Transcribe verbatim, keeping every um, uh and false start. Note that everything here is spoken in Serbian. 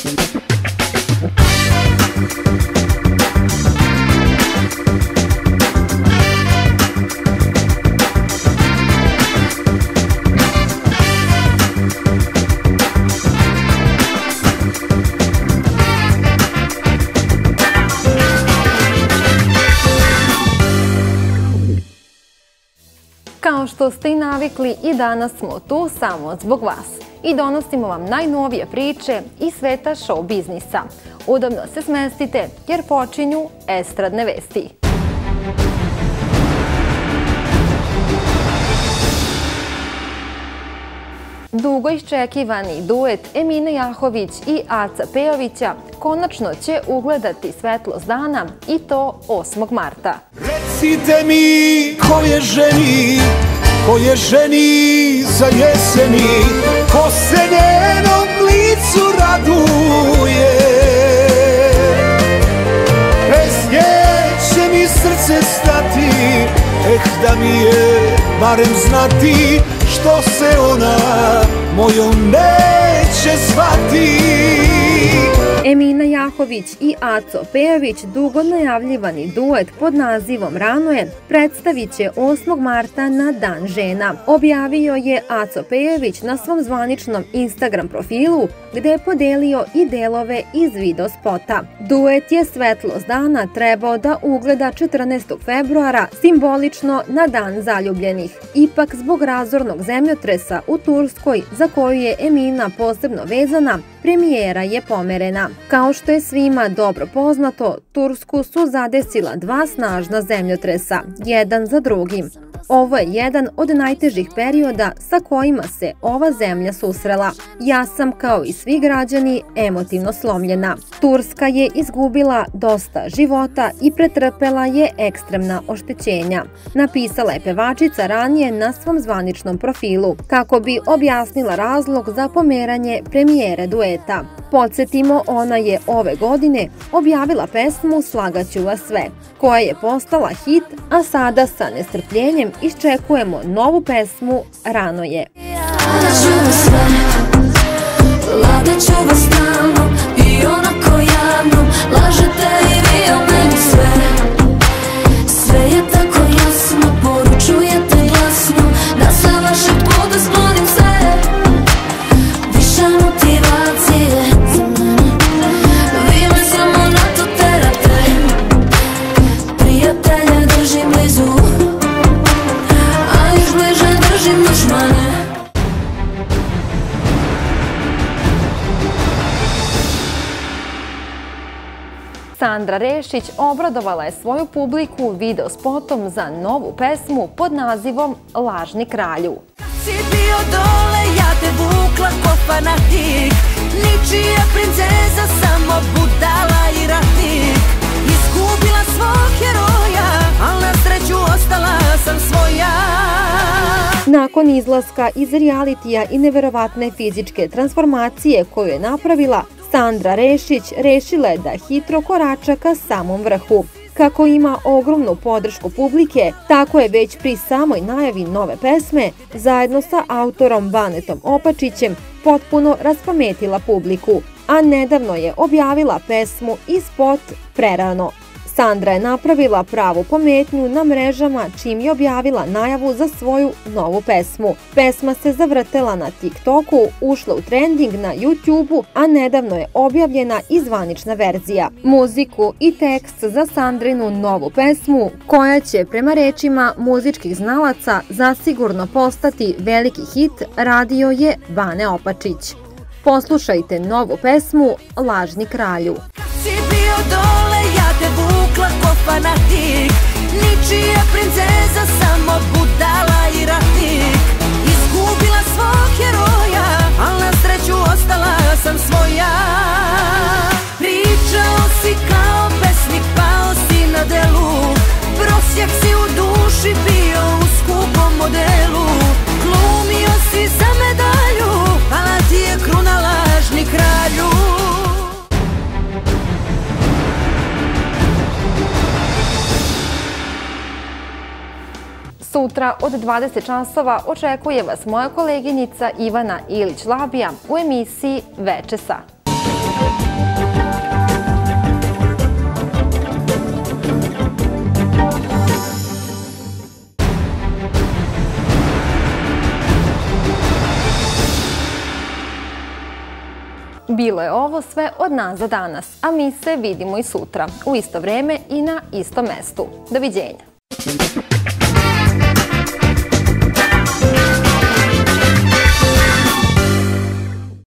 Kao što ste i navikli, i danas smo tu samo zbog vas i donosimo vam najnovije priče iz sveta show biznisa. Udobno se smestite jer počinju estradne vesti. Dugo iščekivani duet Emine Jahović i Aca Pejovića konačno će ugledati svetlost dana i to osmog marta. Recite mi ko je ženi, ko je ženi za jeseni, ko se njenom licu raduje. Bez nje će mi srce stati, eh da mi je barem znati što se ona mojom neće zvati. Emina Jahović i Aco Pejović, dugo najavljivani duet pod nazivom Rano je, predstavit će osmog marta na Dan žena. Objavio je Aco Pejović na svom zvaničnom Instagram profilu, gde je podelio i delove iz video spota. Duet je svetlost dana trebao da ugleda četrnaestog februara, simbolično na Dan zaljubljenih. Ipak, zbog razornog zemljotresa u Turskoj, za koju je Emina posebno vezana, premijera je pomerena. Kao što je svima dobro poznato, Tursku su zadesila dva snažna zemljotresa, jedan za drugim. Ovo je jedan od najtežih perioda sa kojima se ova zemlja susrela. Ja sam, kao i svi građani, emotivno slomljena. Turska je izgubila dosta života i pretrpela je ekstremna oštećenja, napisala je pevačica ranije na svom zvaničnom profilu, kako bi objasnila razlog za pomeranje premijere dueta. Podsjetimo, ona je ove godine objavila pesmu Slagaću vas sve, koja je postala hit, a sada sa nestrpljenjem iščekujemo novu pesmu Rano je. Lagaću vas stalno i onako javno, lažete i vi o meni sve. Sve je tako jasno, poručujete glasno, da sa vašeg puta sklonim sve. Više motivacije za mene, vi me samo na to terate. Prijatelje držim blizu, a još bliže držim dušmane. Sandra Rešić obradovala je svoju publiku video spotom za novu pesmu pod nazivom Lažni kralju. Si bio dole, ja te vukla ko fanatik, ničija princeza, samo budala i ratnik. Izgubila svog heroja, al na sreću ostala sam svoja. Nakon izlaska iz realitija i neverovatne fizičke transformacije koju je napravila, Sandra Rešić rešila je da hitro korača ka samom vrhu. Kako ima ogromnu podršku publike, tako je već pri samoj najavi nove pesme, zajedno sa autorom Banetom Opačićem, potpuno raspametila publiku, a nedavno je objavila pesmu i spot Prerano. Sandra je napravila pravu pometnju na mrežama čim je objavila najavu za svoju novu pesmu. Pesma se zavrtela na TikToku, ušla u trending na YouTubeu, a nedavno je objavljena i zvanična verzija. Muziku i tekst za Sandrinu novu pesmu, koja će prema rečima muzičkih znalaca zasigurno postati veliki hit, radio je Bane Opačić. Poslušajte novu pesmu Lažni kralju. Si bio dole, ja te vukla ko fanatik, ničija princeza, samo budala i ratnik. Izgubila svog heroja, al na sreću ostala sam svoja. Pričao si kao pesnik, pao si na delu, prosjek si u duši bio u skupom modelu. Glumio si za medalju, pala ti je kruna Lažni kralju. Sutra od dvadeset časova očekuje vas moja koleginica Ivana Ilić-Labija u emisiji Veče sa. Bilo je ovo sve od nas za danas, a mi se vidimo i sutra, u isto vreme i na istom mestu. Doviđenja!